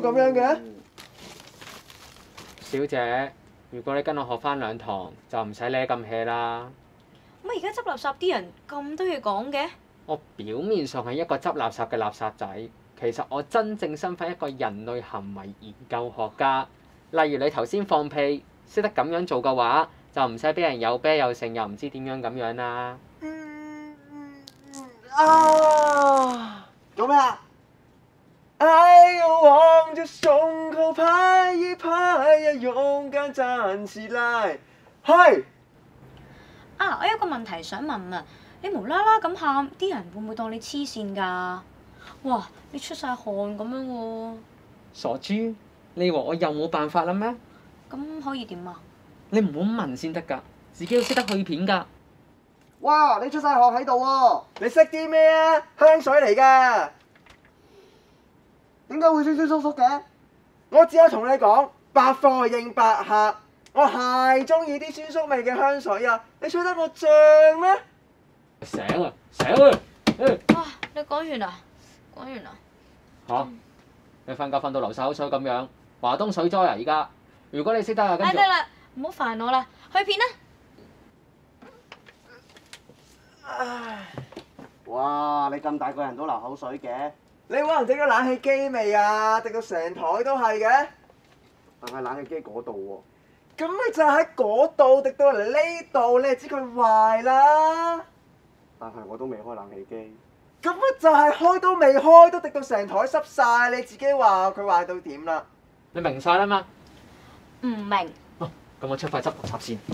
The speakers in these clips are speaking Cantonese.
咁樣嘅？ 小姐，如果你跟我學翻2堂，就唔使孭咁 hea 啦。 乜而家執垃圾啲人咁多嘢講嘅？ 我表面上係一個執垃圾嘅垃圾仔，其實我真正身份一個人類行為研究學家。例如你頭先放屁，識得咁樣做嘅話，就唔使俾人有啤有剩，又唔知點樣咁樣啦。 做咩啊？哎，我往着胸口拍一拍呀，勇敢站起來。係。 啊，我有個問題想問啊，你無啦啦咁喊，啲人會唔會當你黐線㗎？哇，你出晒汗咁樣喎。 傻豬，你以為我又冇辦法啦咩？ 咁可以點啊？ 你唔好問先得㗎，自己要識得去片㗎。 哇！你出晒汗喺度喎，你識啲咩啊？香水嚟㗎。點解會酸酸縮縮嘅？我只有同你講，百貨應百客，我係中意啲酸縮味嘅香水啊！你吹得我脹咩？ 醒啊！醒啊！ 哇！你講完啦？講完啦？ 嚇！你瞓覺瞓到流晒口水咁樣，華東水災啊！而家，如果你識得啊，跟住。 得啦，唔好煩我啦，去片啦！ 唉，哇！你咁大個人都流口水嘅，你可能整咗冷氣機未啊？滴到成台都係嘅，但係冷氣機嗰度喎，咁咪就喺嗰度滴到嚟呢度，你就知佢壞啦。但係我都未開冷氣機，咁咪就係開都未開都滴到成台濕晒，你自己話佢壞到點啦？ 你明晒啦嘛？ 唔明。 哦，咁我出快執垃圾先。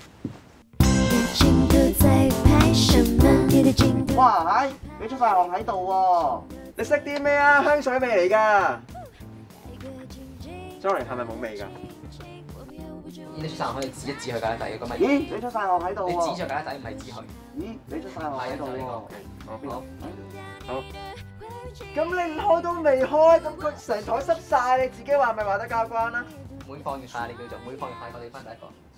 哇！係，你出晒汗喺度喎，你識啲咩啊？香水味嚟㗎。Sorry， 係咪冇味㗎？ 你出晒汗可以指一指佢架底嘅，咁咪。 咦？你出晒汗喺度喎。 你指住架底唔係指佢。 咦？你出晒汗喺度喎。 好。好。 咁你開都未開，咁佢成台濕晒，你自己話咪話得交關啦？ 每放完晒，你叫做每放完晒，我哋翻第一個。